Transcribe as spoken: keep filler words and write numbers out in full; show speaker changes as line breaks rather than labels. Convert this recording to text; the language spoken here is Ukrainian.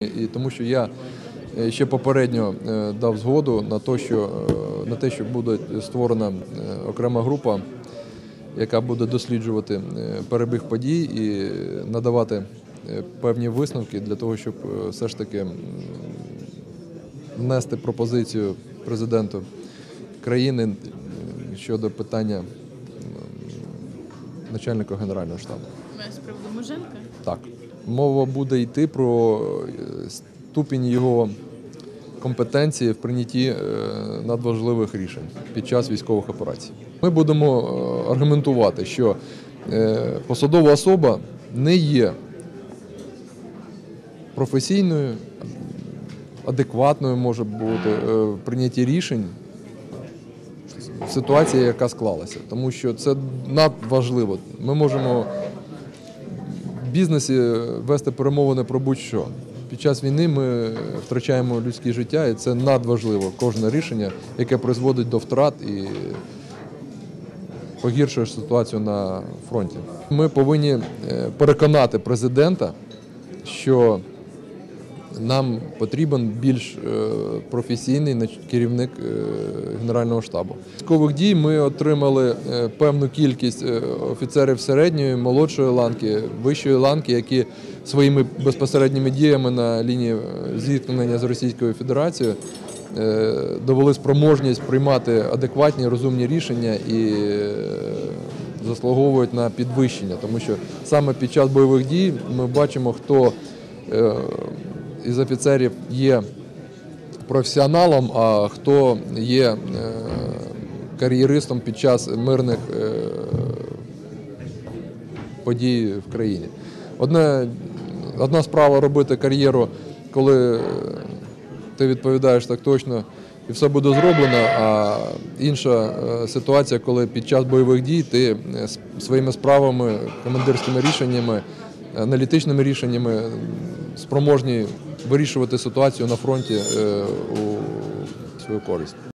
І тому що я ще попередньо дав згоду на те, що, на те, що буде створена окрема група, яка буде досліджувати перебіг подій і надавати певні висновки для того, щоб все ж таки внести пропозицію президенту країни щодо питання начальника Генерального штабу.
З приводу Муженка?
Так. Мова буде йти про ступінь його компетенції в прийнятті надважливих рішень під час військових операцій. Ми будемо аргументувати, що посадова особа не є професійною, адекватною може бути в прийнятті рішень в ситуації, яка склалася. Тому що це надважливо. Ми можемо в бізнесі вести перемовини про будь-що. Під час війни ми втрачаємо людське життя, і це надважливо. Кожне рішення, яке призводить до втрат і погіршує ситуацію на фронті. Ми повинні переконати президента, що нам потрібен більш професійний керівник Генерального штабу. З військових дій ми отримали певну кількість офіцерів середньої, молодшої ланки, вищої ланки, які своїми безпосередніми діями на лінії зіткнення з Російською Федерацією довели спроможність приймати адекватні, розумні рішення і заслуговують на підвищення. Тому що саме під час бойових дій ми бачимо, хто із офіцерів є професіоналом, а хто є кар'єристом під час мирних подій в країні. Одне, одна справа робити кар'єру, коли ти відповідаєш так точно і все буде зроблено, а інша ситуація, коли під час бойових дій ти своїми справами, командирськими рішеннями, аналітичними рішеннями спроможні вирішувати ситуацію на фронті у свою користь.